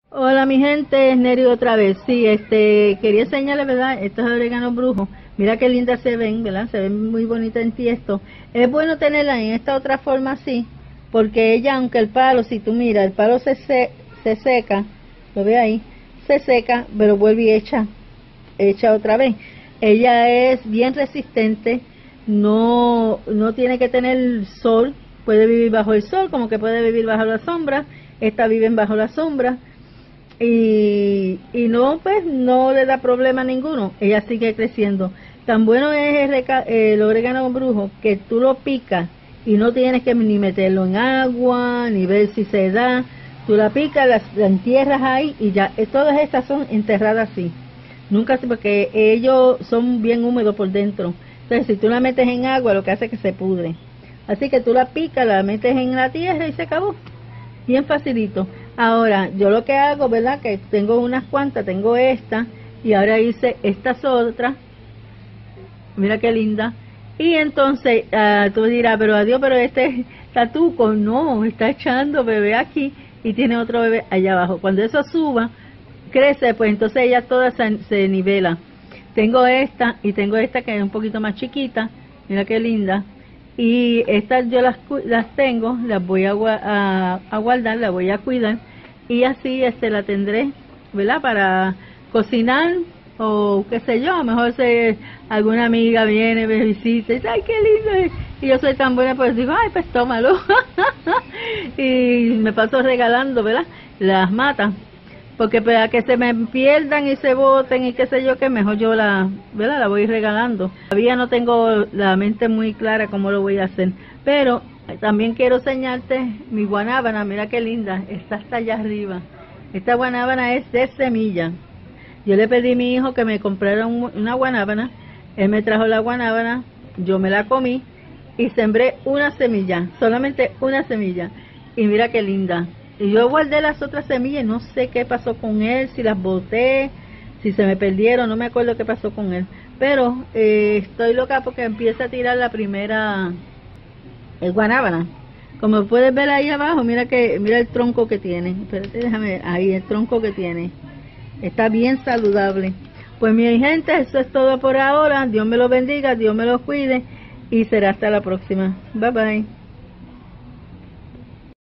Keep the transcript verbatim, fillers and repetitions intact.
Hola mi gente, es Neri otra vez. Sí, este, quería enseñarles, ¿verdad? Estos oreganos brujos. Mira qué lindas se ven, ¿verdad? Se ven muy bonitas en tiesto. Es bueno tenerla en esta otra forma así, porque ella, aunque el palo, si tú miras, el palo se, se, se seca, lo ve ahí, se seca, pero vuelve y echa, echa otra vez. Ella es bien resistente, no, no tiene que tener sol, puede vivir bajo el sol, como que puede vivir bajo la sombra. Esta viven bajo la sombra. Y, y no pues no le da problema ninguno, ella sigue creciendo. Tan bueno es el, reca, el orégano brujo que tú lo picas y no tienes que ni meterlo en agua ni ver si se da. Tú la picas, la, la entierras ahí y ya. Todas estas son enterradas así, nunca, porque ellos son bien húmedos por dentro. Entonces si tú la metes en agua, lo que hace es que se pudre. Así que tú la picas, la metes en la tierra y se acabó, bien facilito. Ahora, yo lo que hago, ¿verdad? Que tengo unas cuantas, tengo esta, y ahora hice estas otras. Mira qué linda. Y entonces, uh, tú dirás, pero adiós, pero este tatuco, no, está echando bebé aquí, y tiene otro bebé allá abajo. Cuando eso suba, crece, pues entonces ella toda se, se nivela. Tengo esta, y tengo esta que es un poquito más chiquita, mira qué linda. Y estas yo las, las tengo, las voy a, a, a guardar, las voy a cuidar, y así este la tendré, ¿verdad? Para cocinar, o qué sé yo, a lo mejor si alguna amiga viene, me visita, y dice, ay, qué lindo, y yo soy tan buena, pues digo, ay, pues tómalo, y me paso regalando, ¿verdad? Las matas, porque para que se me pierdan y se boten y qué sé yo, que mejor yo la, ¿verdad? La voy regalando. Todavía no tengo la mente muy clara cómo lo voy a hacer, pero también quiero enseñarte mi guanábana. Mira qué linda, está hasta allá arriba. Esta guanábana es de semilla. Yo le pedí a mi hijo que me comprara un, una guanábana, él me trajo la guanábana, yo me la comí y sembré una semilla, solamente una semilla, y mira qué linda. Y yo guardé las otras semillas, no sé qué pasó con él, si las boté, si se me perdieron, no me acuerdo qué pasó con él. Pero eh, estoy loca porque empieza a tirar la primera el guanábana. Como puedes ver ahí abajo, mira que mira el tronco que tiene. Espérate, déjame ver, ahí el tronco que tiene. Está bien saludable. Pues mi gente, eso es todo por ahora. Dios me lo bendiga, Dios me lo cuide y será hasta la próxima. Bye bye.